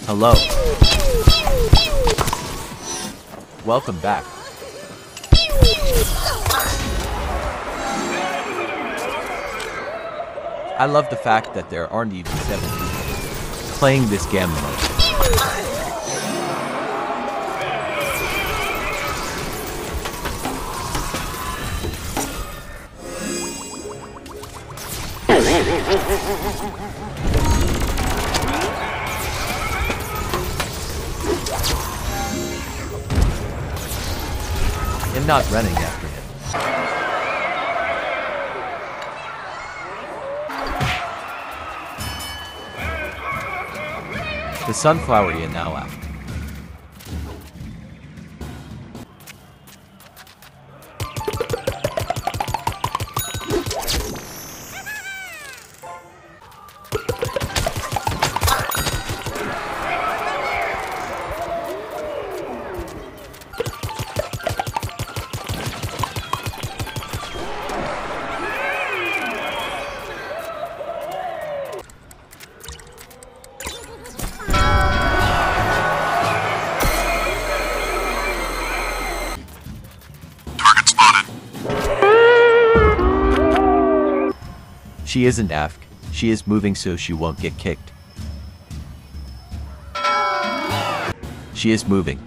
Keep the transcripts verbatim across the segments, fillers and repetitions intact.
Hello. Welcome back. I love the fact that there aren't even seven people playing this game mode. I'm not running after him. The sunflower is now out. She isn't A F K. She is moving so she won't get kicked. She is moving.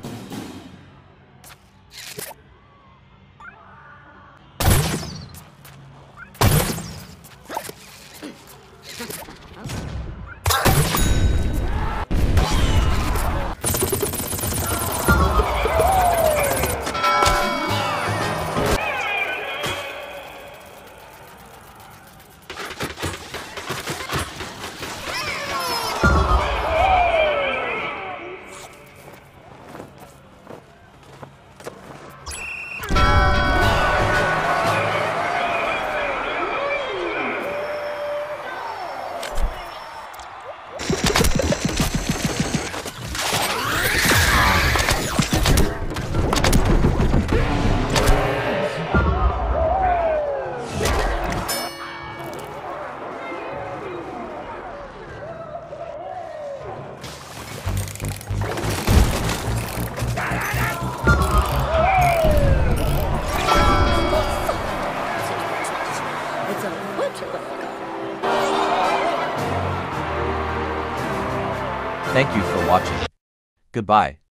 Thank you for watching. Goodbye.